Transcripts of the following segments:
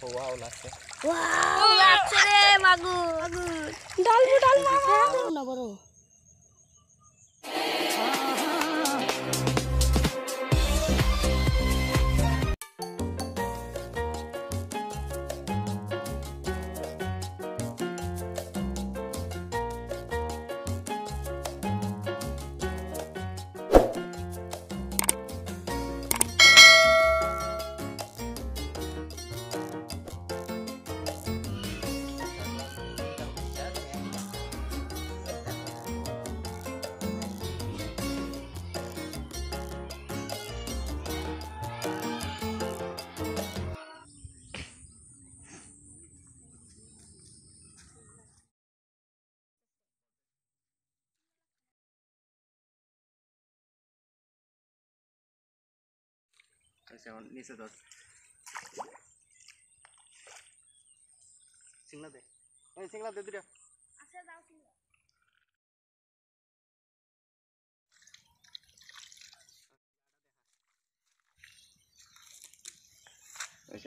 wow লাগছে রে মাগুর ডাল মাগুর না বড় আচ্ছা নিচে ধর সিংলা দে এই সিংলা দে দুইটা আচ্ছা দাও সিংলা আচ্ছা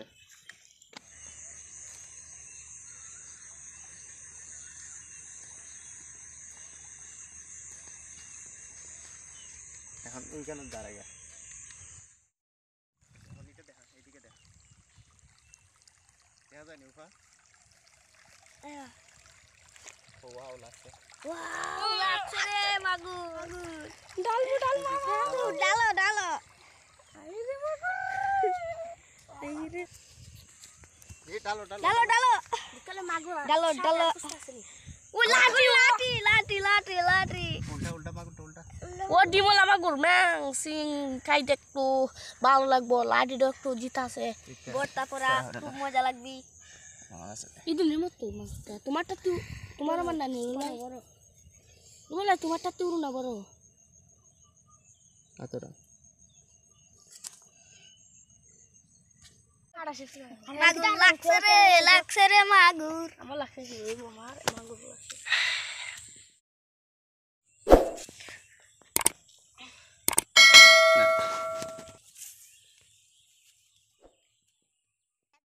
এখন এইখানে দাঁড়াইয়া এদিকে দেখা দেখা যায় নি উপা ওয়াও লাগছে রে মাগুর ডাল মাগুর ডালো আরে রে মাগুর এই রে এই ডালো ডালো মাগুর ডালো ও লাঠি উল্টা মাগুরটা উল্টা ও ডিমলা মাগুর ম্যাং সিং খাইতে একটু ভালো লাগবো লাঠিটা একটু জিতাছে বড়টা করা খুব মজা লাগবি ইদুনের মতো মাছটা তোমারটা তুই তোমার আমার না নিল না বড় বলে তোমারটা তুই না বড় আতরা মাগুর লাগছে রে মাগুর আমার লাগছে কি মাগুর লাগছে